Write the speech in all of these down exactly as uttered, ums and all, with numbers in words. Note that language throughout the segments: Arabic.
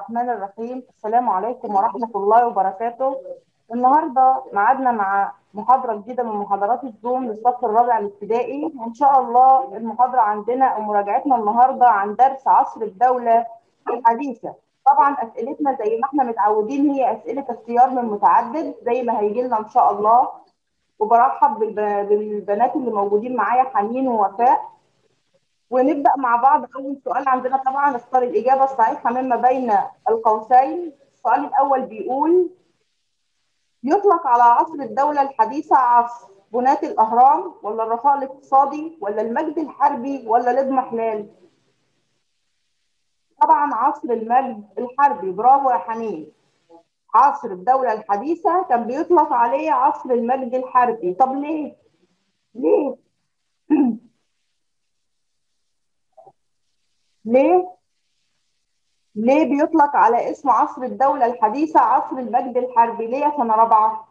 الرحمن الرحيم. السلام عليكم ورحمة الله وبركاته. النهاردة معادنا مع محاضرة جديدة من محاضرات الزوم للصف الرابع الابتدائي، وإن شاء الله المحاضرة عندنا أو مراجعتنا النهاردة عن درس عصر الدولة الحديثة. طبعا أسئلتنا زي ما احنا متعودين هي أسئلة اختيار من متعدد زي ما هيجي لنا إن شاء الله. وبرحب بالب- بالبنات اللي موجودين معايا، حنين ووفاء. ونبدأ مع بعض. أول سؤال عندنا طبعا اختار الإجابة الصحيحة مما بين القوسين. السؤال الأول بيقول: يطلق على عصر الدولة الحديثة عصر بناة الأهرام ولا الرخاء الاقتصادي ولا المجد الحربي ولا الاضمحلال؟ طبعا عصر المجد الحربي، برافو يا حنين. عصر الدولة الحديثة كان بيطلق عليه عصر المجد الحربي. طب ليه؟ ليه؟ ليه؟ ليه بيطلق على اسم عصر الدولة الحديثة عصر المجد الحربي؟ ليه يا سنة رابعة؟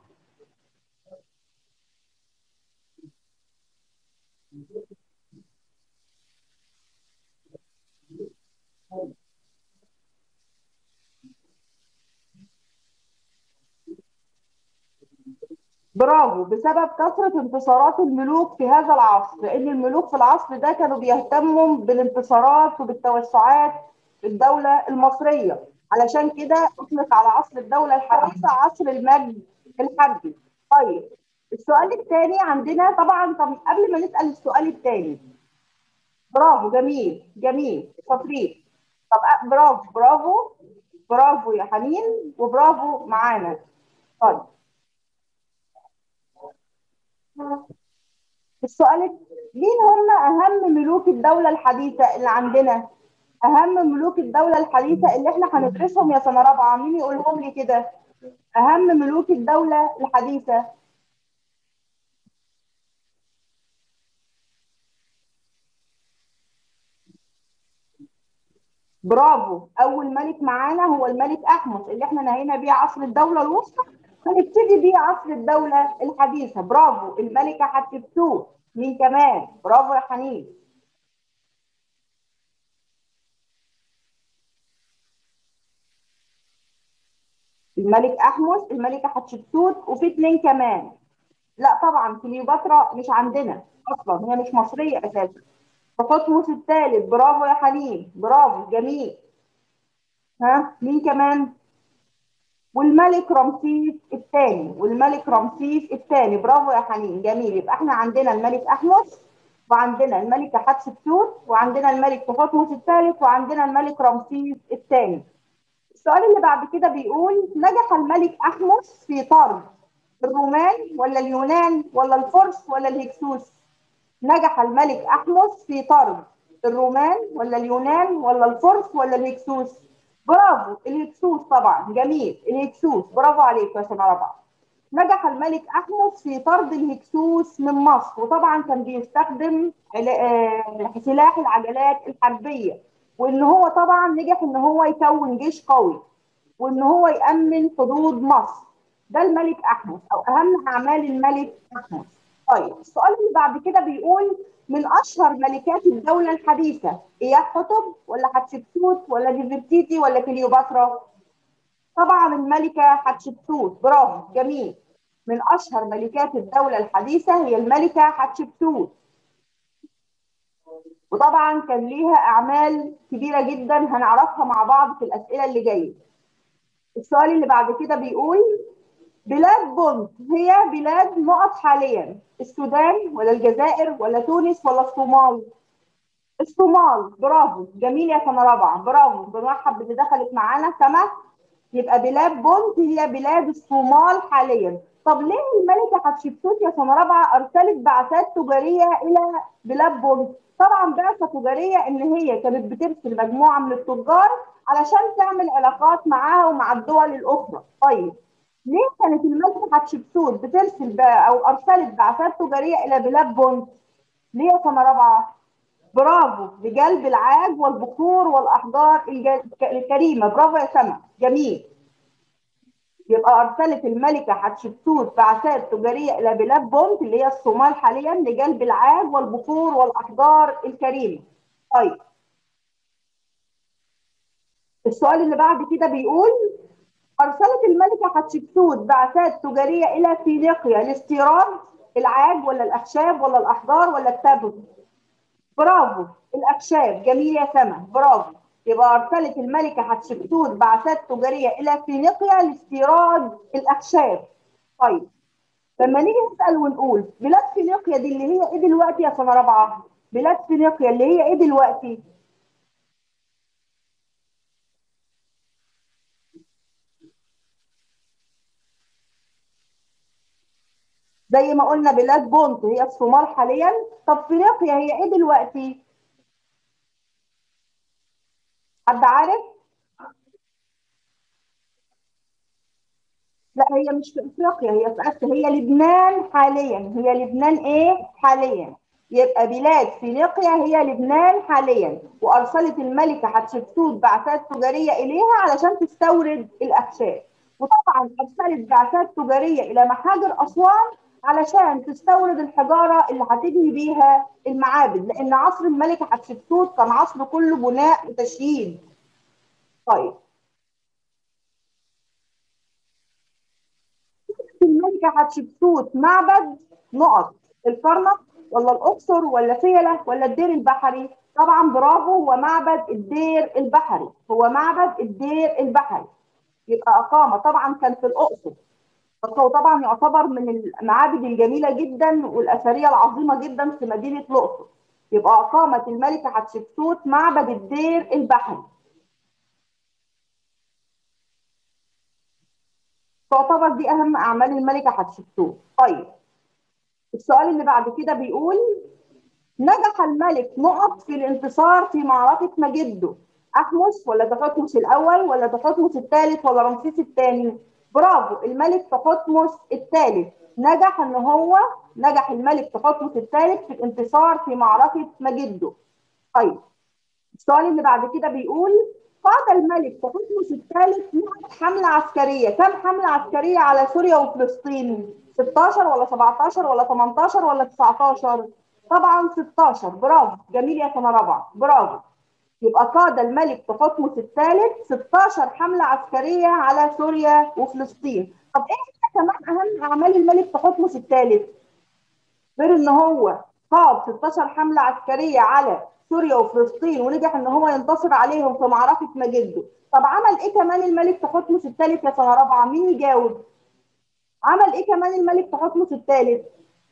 برافو، بسبب كثرة انتصارات الملوك في هذا العصر، لأن الملوك في العصر ده كانوا بيهتموا بالانتصارات وبالتوسعات في الدولة المصرية. علشان كده أطلق على عصر الدولة الحديثة عصر المجد الحربي. طيب، السؤال الثاني عندنا طبعا. طب قبل ما نسأل السؤال الثاني، برافو، جميل جميل، شاطرين. طب أ- برافو برافو برافو يا حنين، وبرافو معانا. طيب، السؤال الت- مين هم أهم ملوك الدولة الحديثة اللي عندنا؟ أهم ملوك الدولة الحديثة اللي احنا هندرسهم يا سنة رابعة، مين يقولهم لي كده؟ أهم ملوك الدولة الحديثة. برافو، أول ملك معانا هو الملك أحمس اللي احنا نهينا بيه عصر الدولة الوسطى، هنبتدي بيه عصر الدولة الحديثة. برافو، الملكة حتشبسوت. مين كمان؟ برافو يا حنين. الملك أحمس، الملكة حتشبسوت، وفي اتنين كمان. لا طبعا كليوباترا مش عندنا اصلا، هي مش مصريه اساسا. تحتمس الثالث، برافو يا حليم، برافو جميل. ها، مين كمان؟ والملك رمسيس الثاني، والملك رمسيس الثاني، برافو يا حنين، جميل. يبقى احنا عندنا الملك احمس، وعندنا الملكه حتشبسوت، وعندنا الملك تحتمس الثالث، وعندنا الملك رمسيس الثاني. السؤال اللي بعد كده بيقول: نجح الملك احمس في طرد الرومان ولا اليونان ولا الفرس ولا الهكسوس؟ نجح الملك أحمس في طرد الرومان ولا اليونان ولا الفرس ولا الهكسوس؟ برافو، الهكسوس طبعا، جميل، الهكسوس، برافو عليك يا سنة رابعة. نجح الملك أحمس في طرد الهكسوس من مصر، وطبعا كان بيستخدم علا- آه، سلاح العجلات الحربية. وإن هو طبعا نجح إن هو يكون جيش قوي، وإن هو يأمن حدود مصر. ده الملك أحمس أو أهم أعمال الملك أحمس. طيب، السؤال اللي بعد كده بيقول: من اشهر ملكات الدوله الحديثه اياه حتب ولا حتشبسوت ولا نفرتيتي ولا كليوباترا؟ طبعا الملكه حتشبسوت، برافو جميل. من اشهر ملكات الدوله الحديثه هي الملكه حتشبسوت، وطبعا كان ليها اعمال كبيره جدا هنعرفها مع بعض في الاسئله اللي جايه. السؤال اللي بعد كده بيقول: بلاد بونت هي بلاد نقط حاليا، السودان ولا الجزائر ولا تونس ولا الصومال؟ الصومال، برافو جميل يا سنه رابعه، برافو، بنرحب باللي دخلت معانا سما. يبقى بلاد بونت هي بلاد الصومال حاليا. طب ليه الملكه حتشبسوت يا سنه رابعه ارسلت بعثات تجاريه الى بلاد بونت؟ طبعا بعثه تجاريه ان هي كانت بترسل مجموعه من التجار علشان تعمل علاقات معاها ومع الدول الاخرى. طيب، ليه كانت الملكه حتشبسوت بترسل بقى او ارسلت بعثات تجاريه الى بلاد بونت؟ ليه يا سنه رابعه؟ برافو، لجلب العاج والبخور والاحجار الج- الكريمه، برافو يا سما، جميل. يبقى ارسلت الملكه حتشبسوت بعثات تجاريه الى بلاد بونت اللي هي الصومال حاليا لجلب العاج والبخور والاحجار الكريمه. طيب، السؤال اللي بعد كده بيقول أرسلت الملكة حتشبسوت بعثات تجارية إلى فينيقيا لاستيراد العاج ولا الأخشاب ولا الأحجار ولا التبغ؟ برافو، الأخشاب. جميل يا سما، برافو. يبقى أرسلت الملكة حتشبسوت بعثات تجارية إلى فينيقيا لاستيراد الأخشاب. طيب لما نيجي نسأل ونقول بلاد فينيقيا دي اللي هي إيه دلوقتي يا سنة رابعة؟ بلاد فينيقيا اللي هي إيه دلوقتي؟ زي ما قلنا بلاد بونت هي الصومال حاليا. طب فينيقيا هي إيه دلوقتي؟ حد عارف؟ لا هي مش في افريقيا، هي في اسيا، هي لبنان حاليا. هي لبنان ايه حاليا؟ يبقى بلاد فينيقيا هي لبنان حاليا، وارسلت الملكه حتشبسوت بعثات تجاريه اليها علشان تستورد الاخشاب. وطبعا ارسلت بعثات تجاريه الى محاجر اسوان علشان تستورد الحجاره اللي هتبني بيها المعابد، لان عصر الملكه حتشبسوت كان عصر كله بناء وتشييد. طيب الملكة حتشبسوت معبد نقط الكرنك ولا الأقصر ولا فيلة ولا الدير البحري؟ طبعا برافو، هو معبد الدير البحري. هو معبد الدير البحري. يبقى أقامة طبعا كان في الأقصر، بس هو طبعا يعتبر من المعابد الجميلة جدا والأثرية العظيمة جدا في مدينة الأقصر. يبقى أقامت الملكة حتشبسوت معبد الدير البحري. تعتبر دي أهم أعمال الملكة حتشبسوت. طيب السؤال اللي بعد كده بيقول نجح الملك نقط في الانتصار في معركة مجدو. أحمس ولا تحتمس الأول ولا تحتمس الثالث ولا رمسيس الثاني؟ برافو، الملك تحتمس الثالث. نجح إن هو نجح الملك تحتمس الثالث في الانتصار في معركة مجدو. طيب السؤال اللي بعد كده بيقول قاد الملك تحتمس الثالث حملة عسكرية. كم حملة عسكرية على سوريا وفلسطين؟ ستاشر ولا سبعتاشر ولا تمنتاشر ولا تسعتاشر؟ طبعا ستاشر. برافو، جميل يا سنة رابعة، برافو. يبقى قاد الملك تحتمس الثالث ستاشر حملة عسكرية على سوريا وفلسطين. طب ايه هي كمان اهم اعمال الملك تحتمس الثالث؟ غير ان هو قاد ستاشر حمله عسكريه على سوريا وفلسطين ونجح ان هو ينتصر عليهم في معركه مجدو، طب عمل ايه كمان الملك تحتمس الثالث يا سنه رابعه؟ مين يجاوب؟ عمل ايه كمان الملك تحتمس الثالث؟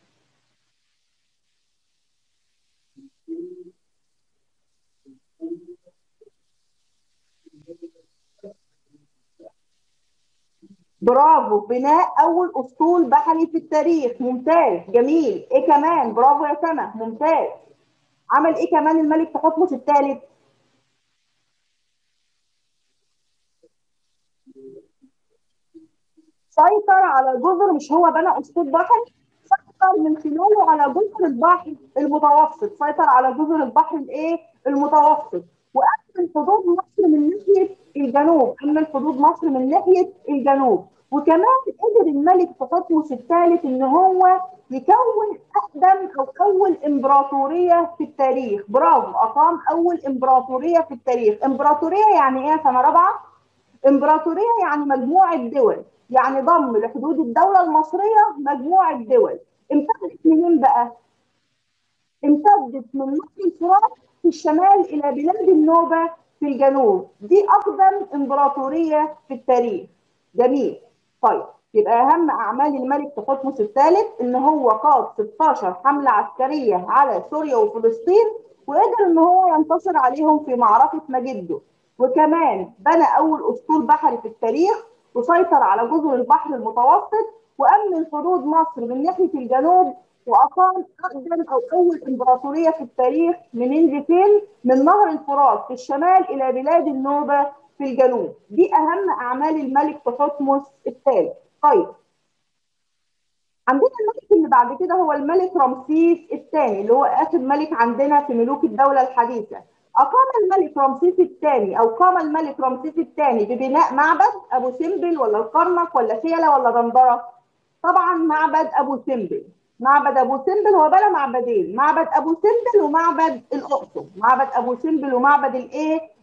برافو، بناء اول اسطول بحري في التاريخ. ممتاز، جميل. ايه كمان؟ برافو يا سما، ممتاز. عمل ايه كمان الملك تحتمس الثالث؟ سيطر على جزر، مش هو بنى اسطول بحري؟ سيطر من خلاله على جزر البحر المتوسط. سيطر على جزر البحر الايه المتوسط. وامن حدود مصر من ناحيه الجنوب. امن حدود مصر من ناحيه الجنوب. وكمان قدر الملك تحتمس الثالث ان هو يكون اقدم او اول امبراطوريه في التاريخ. برافو، اقام اول امبراطوريه في التاريخ. امبراطوريه يعني ايه يا سنه رابعه؟ امبراطوريه يعني مجموعه دول، يعني ضم لحدود الدوله المصريه مجموعه دول. امتدت منين بقى؟ امتدت من نهر الفرات في الشمال الى بلاد النوبه في الجنوب. دي اقدم امبراطوريه في التاريخ. جميل. طيب يبقى اهم اعمال الملك تحتمس الثالث ان هو قاد ستاشر حمله عسكريه على سوريا وفلسطين وقدر ان هو ينتصر عليهم في معركه مجدو. وكمان بنى اول اسطول بحري في التاريخ وسيطر على جزر البحر المتوسط وامن حدود مصر من ناحيه الجنوب. واقام اقدم او اول امبراطوريه في التاريخ منين لفين؟ من نهر الفرات في الشمال الى بلاد النوبه في الجنوب. دي اهم اعمال الملك تحتمس الثالث. طيب عندنا الملك اللي بعد كده هو الملك رمسيس الثاني اللي هو اخر ملك عندنا في ملوك الدوله الحديثه. اقام الملك رمسيس الثاني او قام الملك رمسيس الثاني ببناء معبد ابو سمبل ولا الكرنك ولا فيلة ولا دندره؟ طبعا معبد ابو سمبل. معبد ابو سمبل هو بنى معبدين، معبد ابو سمبل ومعبد الاقصر. معبد ابو سمبل ومعبد الايه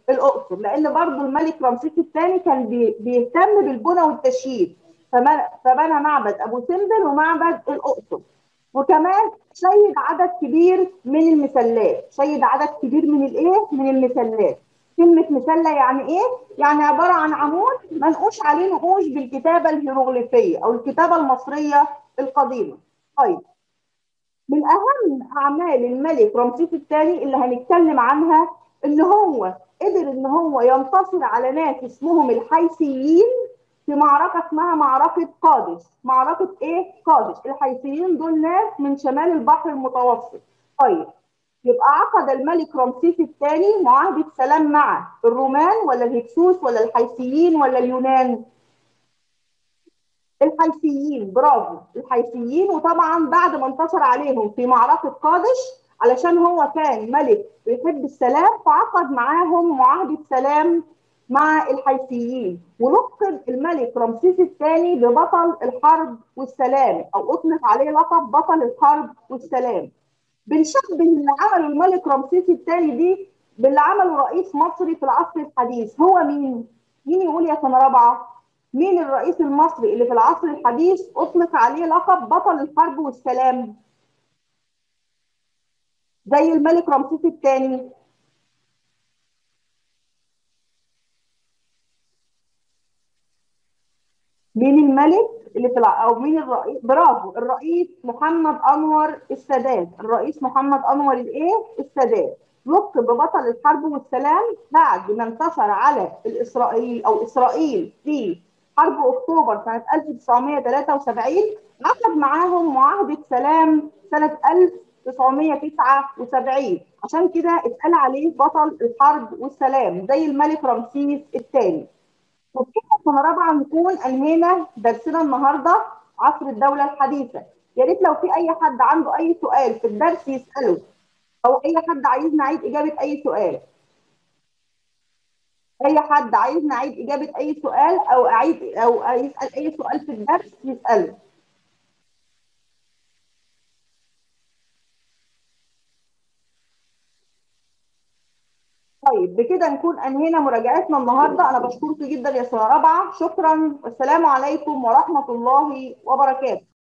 الاقصر، لان برضو الملك رمسيس الثاني كان بي- بيهتم بالبنى والتشييد، فما- فبنى معبد ابو سمبل ومعبد الاقصر. وكمان شيد عدد كبير من المسلات، شيد عدد كبير من الايه؟ من المسلات. كلمه مسله يعني ايه؟ يعني عباره عن عمود منقوش عليه نقوش بالكتابه الهيروغليفيه او الكتابه المصريه القديمه. طيب، من اهم اعمال الملك رمسيس الثاني اللي هنتكلم عنها ان هو قدر ان هو ينتصر على ناس اسمهم الحيثيين في معركه اسمها معركه قادش. معركه ايه؟ قادش. الحيثيين دول ناس من شمال البحر المتوسط. طيب، يبقى عقد الملك رمسيس الثاني معاهده سلام مع الرومان ولا الهكسوس ولا الحيثيين ولا اليونان؟ الحيثيين، برافو، الحيثيين. وطبعا بعد ما انتصر عليهم في معركة قادش، علشان هو كان ملك بيحب السلام، فعقد معاهم معاهدة سلام مع الحيثيين. ولقب الملك رمسيس الثاني ببطل الحرب والسلام، او اطلق عليه لقب بطل الحرب والسلام. بنشبه اللي عمله الملك رمسيس الثاني دي باللي عمله رئيس مصري في العصر الحديث. هو مين؟ مين يقول يا سنه رابعه؟ مين الرئيس المصري اللي في العصر الحديث اطلق عليه لقب بطل الحرب والسلام زي الملك رمسيس الثاني؟ مين الملك اللي في الع... او مين الرئيس؟ برافو، الرئيس محمد انور السادات. الرئيس محمد انور الايه؟ السادات. لقب ببطل الحرب والسلام بعد ما انتصر على الاسرائيل او اسرائيل في حرب اكتوبر سنه ألف وتسعمائة وثلاثة وسبعين. عقد معاهم معاهده سلام سنه ألف وتسعمائة وتسعة وسبعين، عشان كده اتقال عليه بطل الحرب والسلام زي الملك رمسيس الثاني. وبكده سنة رابعة نكون أنهينا درسنا النهاردة عصر الدولة الحديثة. يا ريت لو في أي حد عنده أي سؤال في الدرس يسأله، أو أي حد عايز نعيد إجابة أي سؤال. أي حد عايز نعيد إجابة أي سؤال أو أعيد أو يسأل أي سؤال في الدرس يسأله. طيب، بكده نكون أنهينا مراجعتنا النهاردة. أنا بشكرك جدا يا سنة رابعة، شكرا والسلام عليكم ورحمة الله وبركاته.